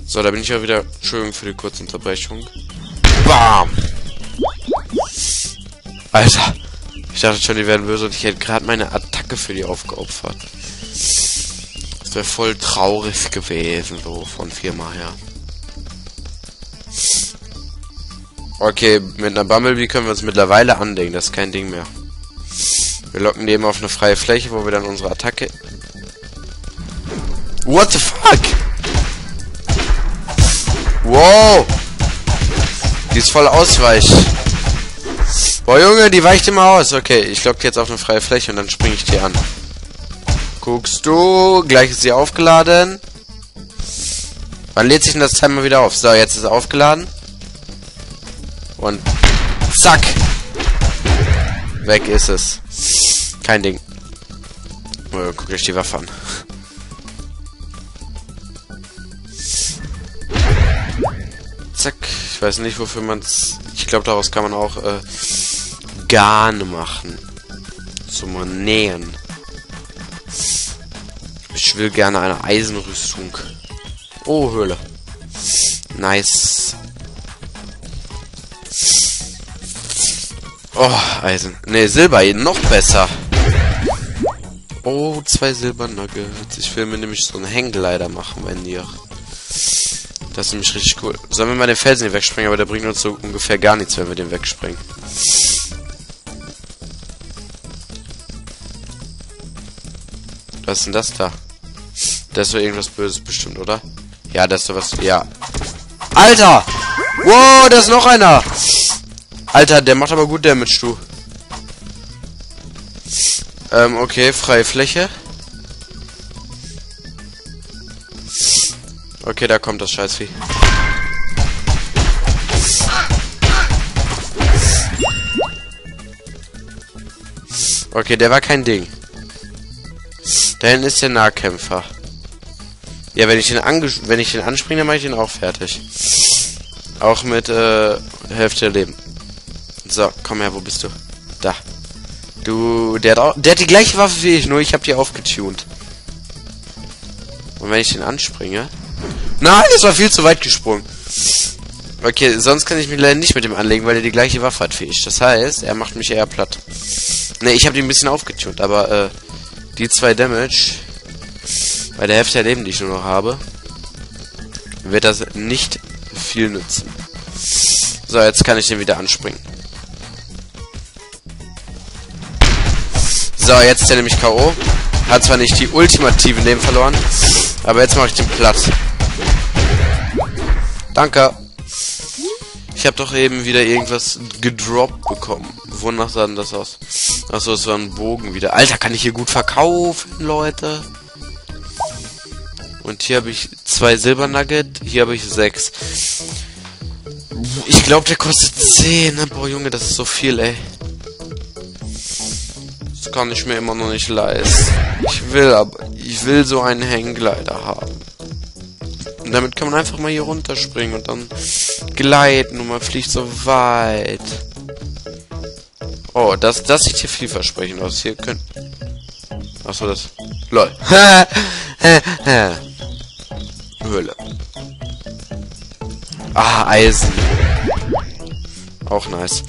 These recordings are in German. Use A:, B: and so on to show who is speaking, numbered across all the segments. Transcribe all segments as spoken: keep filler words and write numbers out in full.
A: So, da bin ich ja wieder. Entschuldigung für die kurze Unterbrechung. Bam! Alter. Ich dachte schon, die werden böse und ich hätte gerade meine Attacke für die aufgeopfert. Das wäre voll traurig gewesen, so von viermal her. Okay, mit einer Bumblebee können wir uns mittlerweile anlegen. Das ist kein Ding mehr. Wir locken die eben auf eine freie Fläche, wo wir dann unsere Attacke... What the fuck? Wow! Die ist voll ausweich. Boah, Junge, die weicht immer aus. Okay, ich lock die jetzt auf eine freie Fläche und dann springe ich die an. Guckst du? Gleich ist sie aufgeladen. Wann lädt sich denn das Timer wieder auf? So, jetzt ist es aufgeladen. Und zack! Weg ist es. Kein Ding. Oh, guck euch die Waffe an. Zack. Ich weiß nicht, wofür man es... Ich glaube, daraus kann man auch äh, Garn machen. Zum Nähen. Ich will gerne eine Eisenrüstung. Oh, Höhle. Nice. Oh, Eisen. Ne, Silber, noch besser. Oh, zwei Silbernuggets. Ich will mir nämlich so einen Hangglider machen, wenn ihr. Das ist nämlich richtig cool. Sollen wir mal den Felsen hier wegspringen, aber der bringt uns so ungefähr gar nichts, wenn wir den wegspringen. Was ist denn das da? Das ist so irgendwas Böses bestimmt, oder? Ja, das ist so was... Ja. Alter! Wow, da ist noch einer! Alter, der macht aber gut Damage, du. Ähm, okay, freie Fläche. Okay, da kommt das Scheißvieh. Okay, der war kein Ding. Da hinten ist der Nahkämpfer. Ja, wenn ich den ange wenn ich den anspringe, dann mache ich den auch fertig. Auch mit äh, Hälfte der Leben. So, komm her, wo bist du? Da. Du, der hat auch, der hat die gleiche Waffe wie ich, nur ich habe die aufgetunt. Und wenn ich den anspringe... Nein, das war viel zu weit gesprungen. Okay, sonst kann ich mich leider nicht mit dem anlegen, weil er die gleiche Waffe hat wie ich. Das heißt, er macht mich eher platt. Ne, ich habe die ein bisschen aufgetunt, aber äh, die zwei Damage bei der Hälfte der Leben, die ich nur noch habe, wird das nicht viel nützen. So, jetzt kann ich den wieder anspringen. So, jetzt ist er nämlich K O. Hat zwar nicht die ultimativen Leben verloren, aber jetzt mache ich den platt. Danke. Ich habe doch eben wieder irgendwas gedroppt bekommen. Wonach sah denn das aus? Achso, es war ein Bogen wieder. Alter, kann ich hier gut verkaufen, Leute. Und hier habe ich zwei Silbernugget. Hier habe ich sechs. Ich glaube, der kostet zehn. Ne? Boah, Junge, das ist so viel, ey. Das kann ich mir immer noch nicht leisten. Ich will aber... Ich will so einen Hangglider haben. Und damit kann man einfach mal hier runterspringen und dann gleiten und man fliegt so weit. Oh, das, das sieht hier vielversprechend aus. Hier können... Achso, das... Lol. Höhle. Ah, Eisen. Auch nice.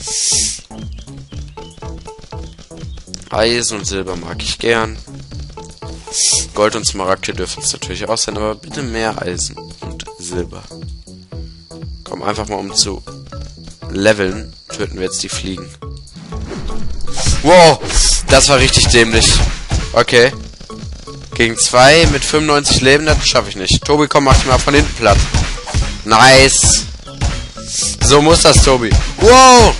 A: Eisen und Silber mag ich gern. Gold und Smaragde dürfen es natürlich auch sein, aber bitte mehr Eisen und Silber. Komm, einfach mal um zu leveln, töten wir jetzt die Fliegen. Wow, das war richtig dämlich. Okay. Gegen zwei mit fünfundneunzig Leben, das schaffe ich nicht. Tobi, komm, mach dich mal von hinten platt. Nice. So muss das, Tobi. Wow.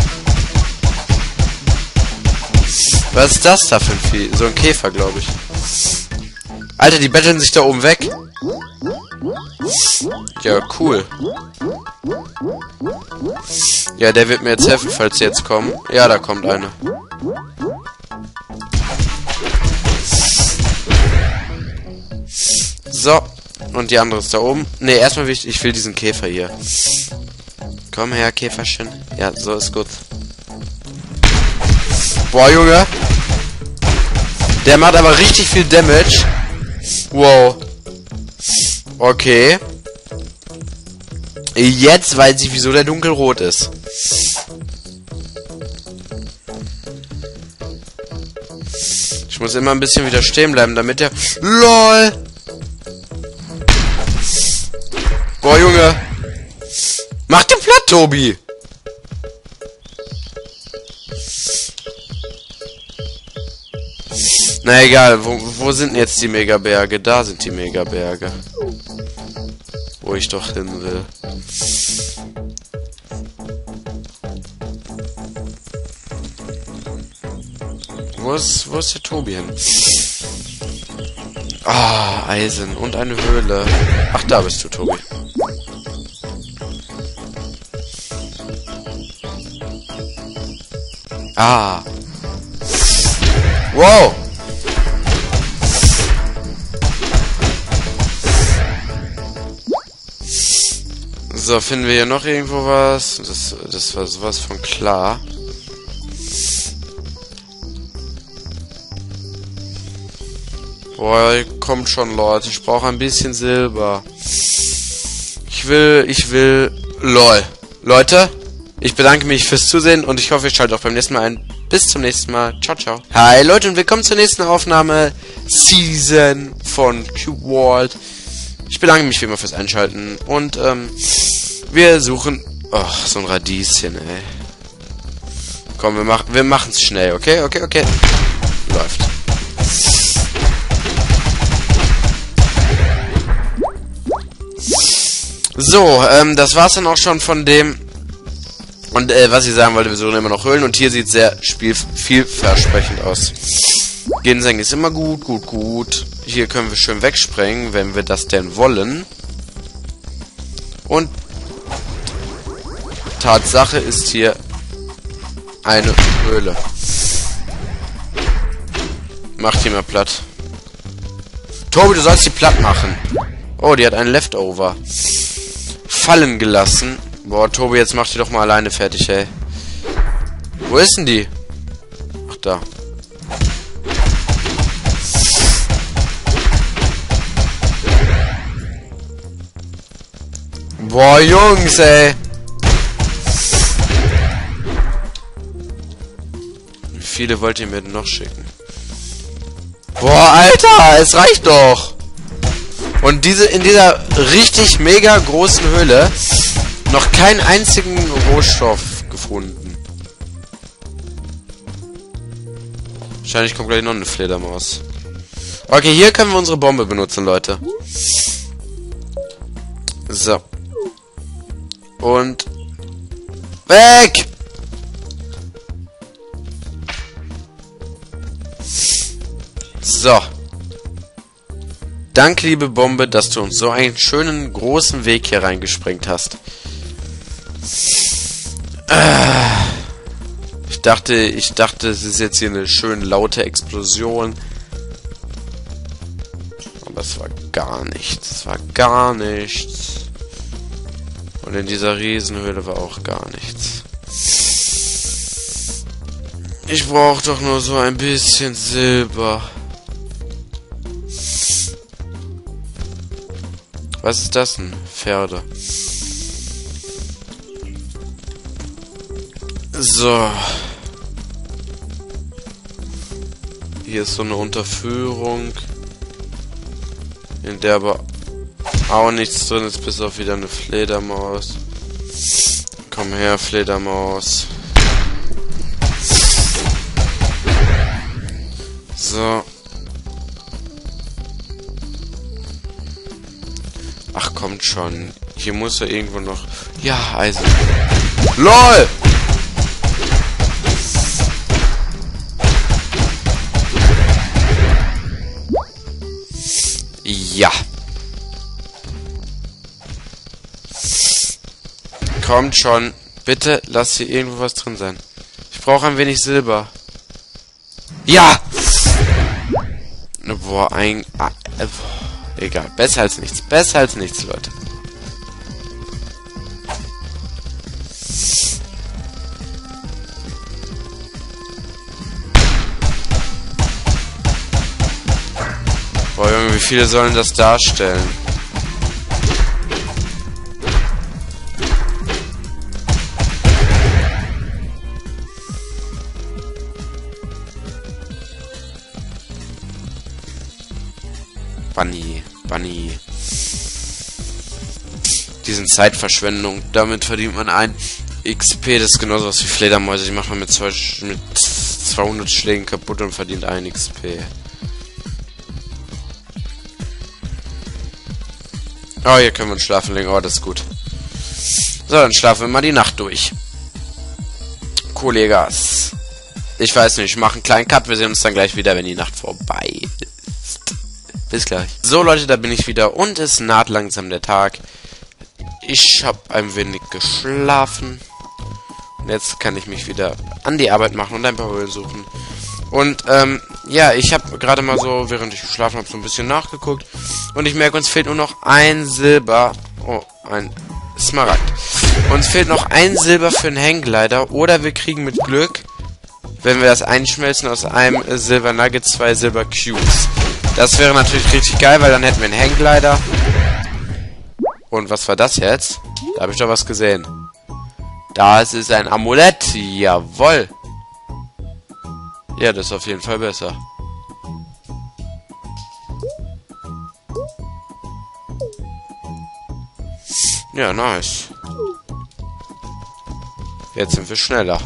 A: Was ist das da für ein Vieh? So ein Käfer, glaube ich. Alter, die betteln sich da oben weg. Ja, cool. Ja, der wird mir jetzt helfen, falls sie jetzt kommen. Ja, da kommt eine. So. Und die andere ist da oben. Ne, erstmal will ich, ich will diesen Käfer hier. Komm her, Käferchen. Ja, so ist gut. Boah, Junge. Der macht aber richtig viel Damage. Wow. Okay. Jetzt weiß ich, wieso der dunkelrot ist. Ich muss immer ein bisschen wieder stehen bleiben, damit der... LOL! Boah, Junge! Mach den platt, Tobi! Na egal, wo, wo sind jetzt die Megaberge? Da sind die Megaberge. Wo ich doch hin will. Wo ist, wo ist der Tobi hin? Ah, Eisen und eine Höhle. Ach, da bist du, Tobi. Ah. Wow. So, finden wir hier noch irgendwo was? Das, das war sowas von klar. Boah, kommt schon, Leute. Ich brauche ein bisschen Silber. Ich will, ich will... LOL. Leute, ich bedanke mich fürs Zusehen und ich hoffe, ihr schaltet auch beim nächsten Mal ein. Bis zum nächsten Mal. Ciao, ciao. Hi, Leute, und willkommen zur nächsten Aufnahme Season von Cube World. Ich bedanke mich wie immer fürs Einschalten und, ähm, wir suchen... Ach, so ein Radieschen, ey. Komm, wir machen wir machen's schnell, okay? Okay, okay. Läuft. So, ähm, das war's dann auch schon von dem. Und, äh, was ich sagen wollte, wir suchen immer noch Höhlen und hier sieht sehr spiel vielversprechend aus. Ginseng ist immer gut, gut, gut. Hier können wir schön wegsprengen, wenn wir das denn wollen. Und Tatsache ist hier eine Höhle. Macht die mal platt. Tobi, du sollst die platt machen. Oh, die hat einen Leftover fallen gelassen. Boah, Tobi, jetzt mach die doch mal alleine fertig, ey. Wo ist denn die? Ach, da. Boah, Jungs, ey. Wie viele wollt ihr mir denn noch schicken? Boah, Alter, es reicht doch. Und diese in dieser richtig mega großen Höhle noch keinen einzigen Rohstoff gefunden. Wahrscheinlich kommt gleich noch eine Fledermaus. Okay, hier können wir unsere Bombe benutzen, Leute. So. Und weg! So. Danke, liebe Bombe, dass du uns so einen schönen, großen Weg hier reingesprengt hast. Ich dachte, ich dachte, es ist jetzt hier eine schön laute Explosion. Aber es war gar nichts. Es war gar nichts. Und in dieser Riesenhöhle war auch gar nichts. Ich brauche doch nur so ein bisschen Silber. Was ist das denn? Pferde. So. Hier ist so eine Unterführung, in der aber auch nichts drin ist, bis auf wieder eine Fledermaus. Komm her, Fledermaus. So. Ach, kommt schon. Hier muss ja irgendwo noch... Ja, Eisen. LOL! Ja. Kommt schon. Bitte, lass hier irgendwo was drin sein. Ich brauche ein wenig Silber. Ja! Boah, ein... Ah, äh, egal, besser als nichts. Besser als nichts, Leute. Boah, Junge, wie viele sollen das darstellen? Die sind Zeitverschwendung. Damit verdient man ein X P. Das ist genauso was wie Fledermäuse. Die macht man mit, zwei, mit zweihundert Schlägen kaputt und verdient ein X P. Oh, hier können wir uns schlafen legen. Oh, das ist gut. So, dann schlafen wir mal die Nacht durch. Kollegas. Ich weiß nicht, ich mache einen kleinen Cut. Wir sehen uns dann gleich wieder, wenn die Nacht vorbei ist. Bis gleich. So, Leute, da bin ich wieder. Und es naht langsam der Tag. Ich habe ein wenig geschlafen. Und jetzt kann ich mich wieder an die Arbeit machen und ein paar Höhlen suchen. Und, ähm, ja, ich habe gerade mal so, während ich geschlafen habe, so ein bisschen nachgeguckt. Und ich merke, uns fehlt nur noch ein Silber. Oh, ein Smaragd. Uns fehlt noch ein Silber für einen Hangglider. Oder wir kriegen mit Glück, wenn wir das einschmelzen, aus einem äh, Silber Nugget zwei Silber Cubes. Das wäre natürlich richtig geil, weil dann hätten wir einen Hangglider. Und was war das jetzt? Da habe ich doch was gesehen. Das ist ein Amulett. Jawoll. Ja, das ist auf jeden Fall besser. Ja, nice. Jetzt sind wir schneller.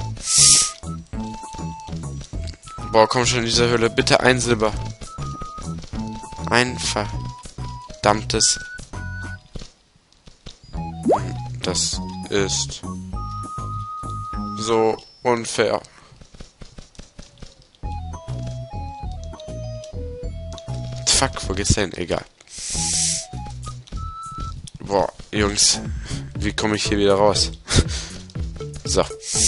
A: Boah, komm schon in dieser Höhle. Bitte ein Silber. Ein verdammtes. Das ist so unfair. Fuck, wo geht's denn? Egal. Boah, Jungs. Wie komme ich hier wieder raus? So.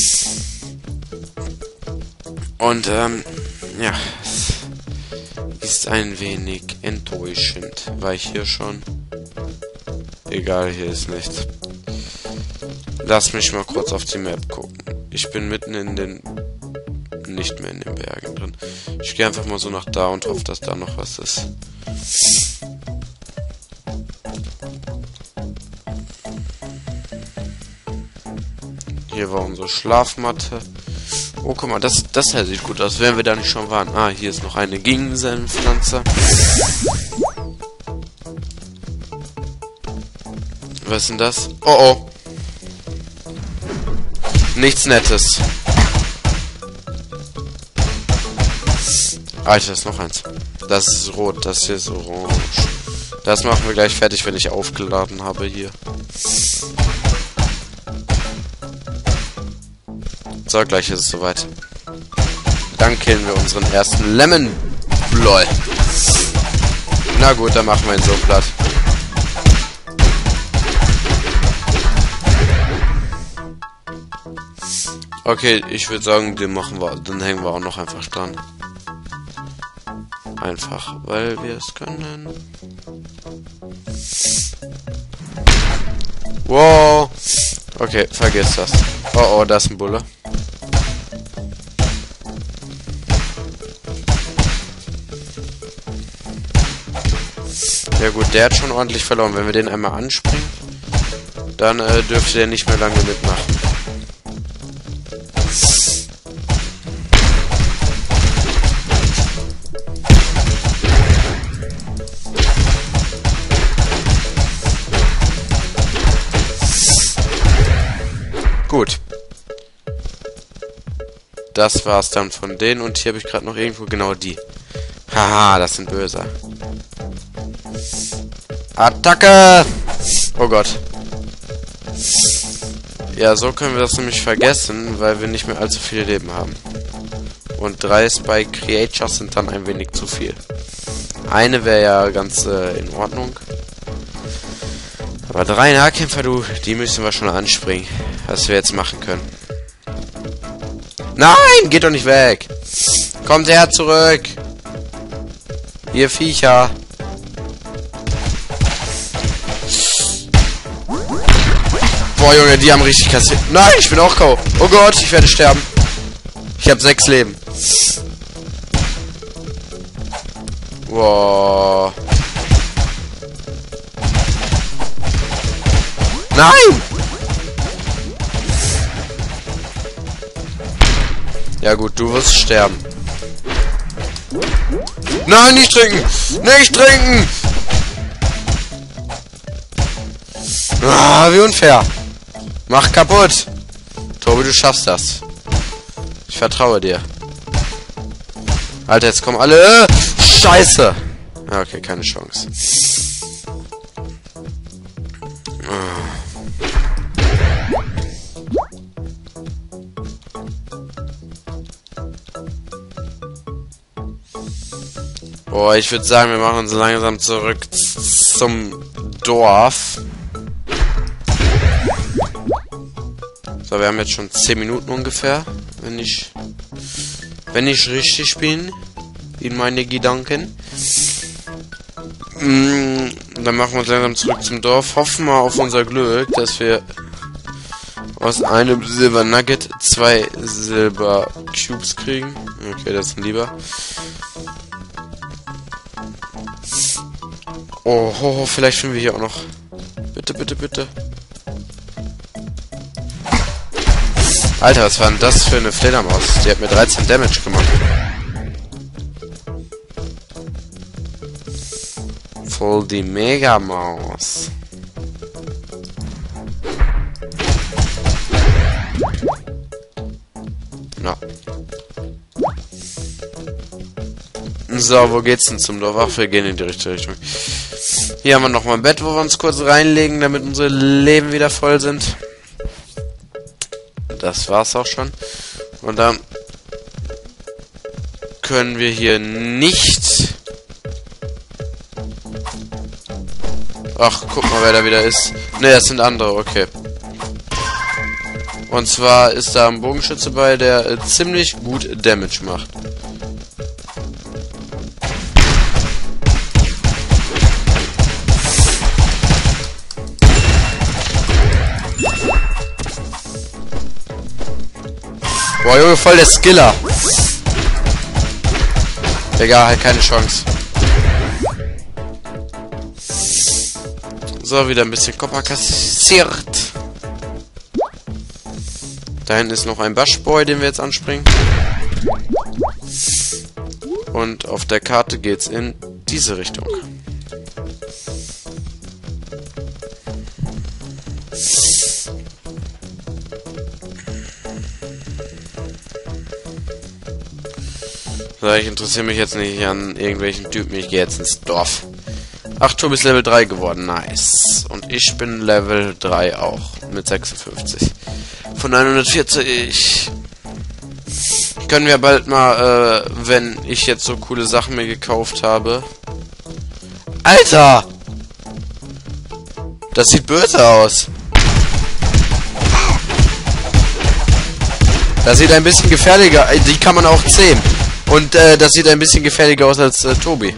A: Und, ähm, ja. Ist ein wenig enttäuschend. War ich hier schon? Egal, hier ist nichts. Lass mich mal kurz auf die Map gucken. Ich bin mitten in den... Nicht mehr in den Bergen drin. Ich gehe einfach mal so nach da und hoffe, dass da noch was ist. Hier war unsere Schlafmatte. Oh, guck mal, das, das hier sieht gut aus. Wären wir da nicht schon waren. Ah, hier ist noch eine Ginsengpflanze. Was ist denn das? Oh, oh. Nichts Nettes. Alter, ist noch eins. Das ist rot, das hier ist orange. Das machen wir gleich fertig, wenn ich aufgeladen habe hier. So, gleich ist es soweit. Dann killen wir unseren ersten Lemon. Lol. Na gut, dann machen wir ihn so platt. Okay, ich würde sagen, den machen wir, dann hängen wir auch noch einfach dran. Einfach, weil wir es können. Wow. Okay, vergiss das. Oh, oh, da ist ein Bulle. Ja gut, der hat schon ordentlich verloren. Wenn wir den einmal anspringen, dann äh, dürfte der nicht mehr lange mitmachen. Gut. Das war's dann von denen. Und hier habe ich gerade noch irgendwo genau die. Haha, das sind böse. Attacke! Oh Gott. Ja, so können wir das nämlich vergessen, weil wir nicht mehr allzu viele Leben haben. Und drei Spy Creatures sind dann ein wenig zu viel. Eine wäre ja ganz äh, in Ordnung. Aber drei Nahkämpfer, du, die müssen wir schon anspringen, was wir jetzt machen können. Nein, geht doch nicht weg. Kommt her zurück. Ihr Viecher. Boah, Junge, die haben richtig kassiert. Nein, ich bin auch K O. Oh Gott, ich werde sterben. Ich habe sechs Leben. Wow. Nein! Ja gut, du wirst sterben. Nein, nicht trinken! Nicht trinken! Ah, wie unfair. Mach kaputt. Tobi, du schaffst das. Ich vertraue dir. Alter, jetzt kommen alle... Scheiße. Ja, okay, keine Chance. Boah, ich würde sagen, wir machen uns langsam zurück zum Dorf. So, wir haben jetzt schon zehn Minuten ungefähr, wenn ich wenn ich richtig bin in meine Gedanken. Mm, dann machen wir uns langsam zurück zum Dorf. Hoffen wir auf unser Glück, dass wir aus einem Silber Nugget zwei Silber Cubes kriegen. Okay, das ist lieber. Oh, oh, oh, vielleicht finden wir hier auch noch. Bitte, bitte, bitte. Alter, was war denn das für eine Fledermaus? Die hat mir dreizehn Damage gemacht. Voll die Mega-Maus. Na. So, wo geht's denn zum Dorf? Ach, wir gehen in die richtige Richtung. Hier haben wir nochmal ein Bett, wo wir uns kurz reinlegen, damit unsere Leben wieder voll sind. Das war's auch schon. Und dann können wir hier nicht... Ach, guck mal, wer da wieder ist. Ne, das sind andere, okay. Und zwar ist da ein Bogenschütze bei, der äh, ziemlich gut Damage macht. Boah, Junge, voll der Skiller. Egal, halt keine Chance. So, wieder ein bisschen Kopper kassiert. Da hinten ist noch ein Bushboy, den wir jetzt anspringen. Und auf der Karte geht's in diese Richtung. So, ich interessiere mich jetzt nicht an irgendwelchen Typen. Ich gehe jetzt ins Dorf. Ach, Tobi ist Level drei geworden. Nice. Und ich bin Level drei auch. Mit sechsundfünfzig. Von hundertvierzig. Können wir bald mal, äh, wenn ich jetzt so coole Sachen mir gekauft habe. Alter! Das sieht böse aus. Das sieht ein bisschen gefährlicher. Die kann man auch zähmen. Und äh, das sieht ein bisschen gefährlicher aus als äh, Tobi.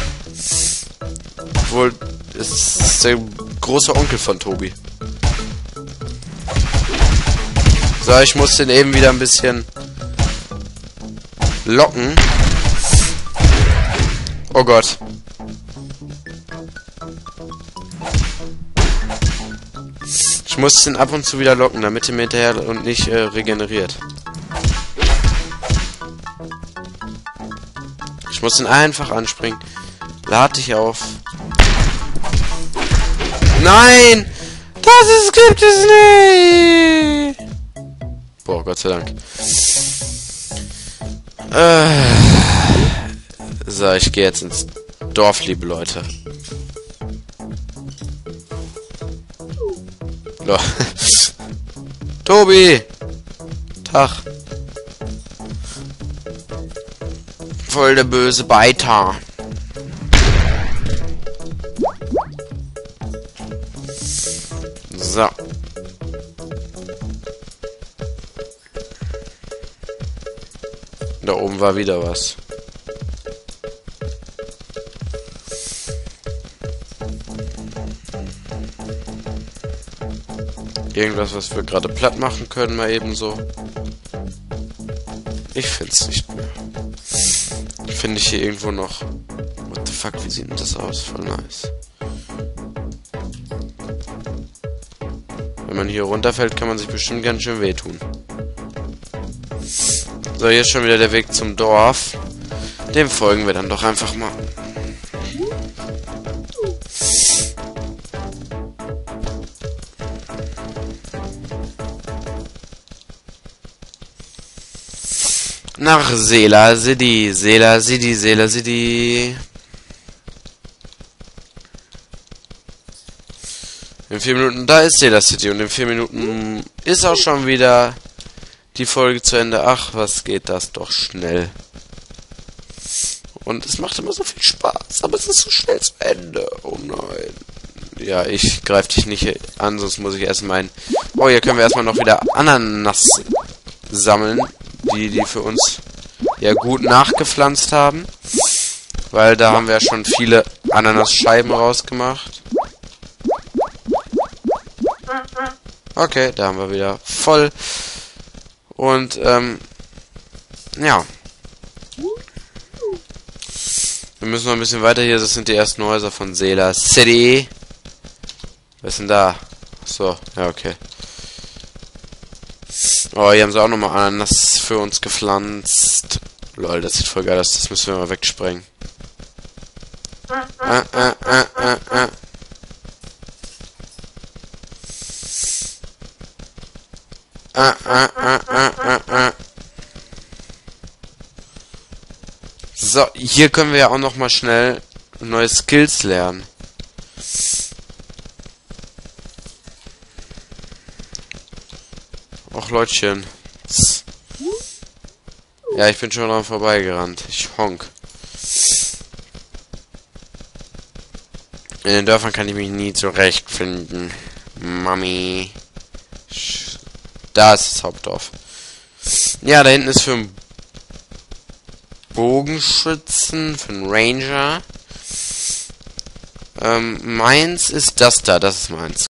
A: Wohl ist der große Onkel von Tobi. So, ich muss den eben wieder ein bisschen locken. Oh Gott. Ich muss den ab und zu wieder locken, damit er mir hinterher und nicht äh, regeneriert. Ich muss ihn einfach anspringen. Lad dich auf. Nein! Das ist, gibt es nicht! Boah, Gott sei Dank. Äh, so, ich gehe jetzt ins Dorf, liebe Leute. So. Tobi! Tag. Voll der böse Beiter. So. Da oben war wieder was. Irgendwas, was wir gerade platt machen können, mal eben so. Ich find's nicht mehr. Finde ich hier irgendwo noch. What the fuck, wie sieht denn das aus? Voll nice. Wenn man hier runterfällt, kann man sich bestimmt ganz schön wehtun. So, hier ist schon wieder der Weg zum Dorf. Dem folgen wir dann doch einfach mal. Nach Sela City, Sela City, Sela City. In vier Minuten, da ist Sela City und in vier Minuten ist auch schon wieder die Folge zu Ende. Ach, was geht das doch schnell. Und es macht immer so viel Spaß, aber es ist so schnell zu Ende. Oh nein. Ja, ich greife dich nicht an, sonst muss ich erst meinen... Oh, hier können wir erstmal noch wieder Ananas sammeln, die die für uns ja gut nachgepflanzt haben. Weil da haben wir ja schon viele Ananasscheiben rausgemacht. Okay, da haben wir wieder voll. Und, ähm, ja. Wir müssen noch ein bisschen weiter hier. Das sind die ersten Häuser von Sela City. Was ist denn da? So, ja, okay. Oh, hier haben sie auch nochmal Ananas für uns gepflanzt. Lol, das sieht voll geil aus. Das müssen wir mal wegsprengen. Ah, ah, ah, ah, ah. Ah, ah, ah, ah, ah, ah. So, hier können wir ja auch noch mal schnell neue Skills lernen. Och, Leutchen. Ja, ich bin schon dran vorbeigerannt. Ich honk. In den Dörfern kann ich mich nie zurechtfinden. Mami. Da ist das Hauptdorf. Ja, da hinten ist für einen Bogenschützen, für einen Ranger. Ähm, meins ist das da, das ist meins.